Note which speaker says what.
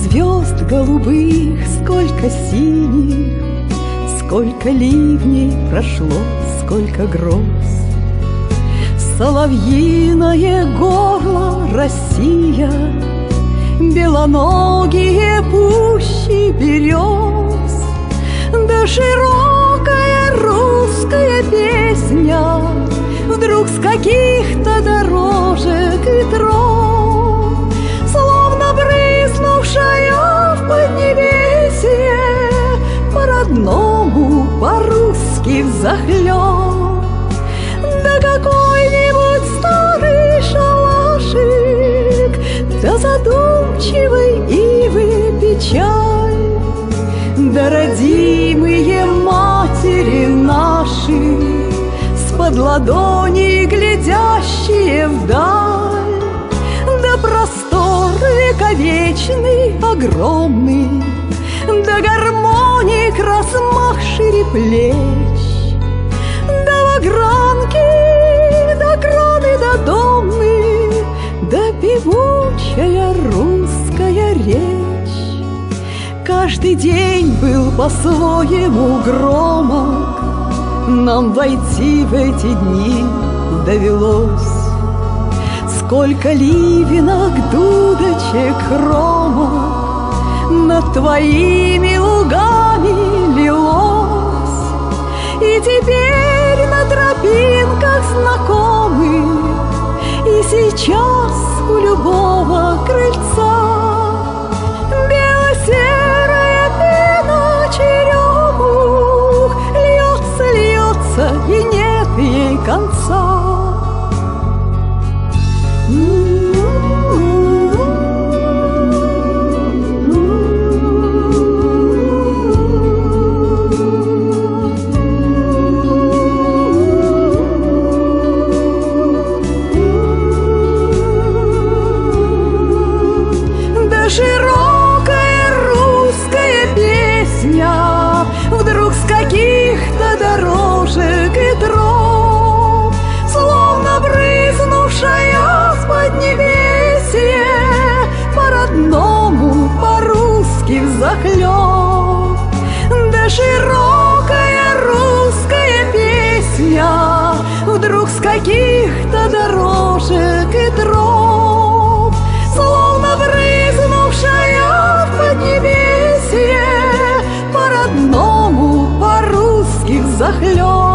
Speaker 1: звезд голубых, сколько синих, сколько ливней прошло, сколько гроз. Соловьиное горло Россия, белоногие пущи берез, да широкая русская песня вдруг с каких-то дорожек ветров, словно брызнувшая в поднебесье, по-родному, по-русски взахлёб. Да какой-нибудь старый шалашик, да задумчивой ивы печаль, да родимые матери наши, с-под ладони глядящие вдаль, да простор вековечный, огромный, да гармоник размах шире плеч, да вагранки, да краны, да домны, да певучая русская речь. Каждый день был по-своему громок, нам войти в эти дни довелось. Сколько ливенок, дудочек, хромок над твоими лугами лилось, и теперь на тропинках знакомых, и сейчас у любого крыльца бело-серая пена черемух льется, льется, и нет ей конца. Широкая русская песня вдруг с каких-то дорожек ветров, словно брызнувшая в поднебесье, по-родному, по-русски взахлёб. Да широкая русская песня вдруг с каких-то дорожек ветров, словно брызнувшая в поднебесье, по-родному, по-русски взахлёб.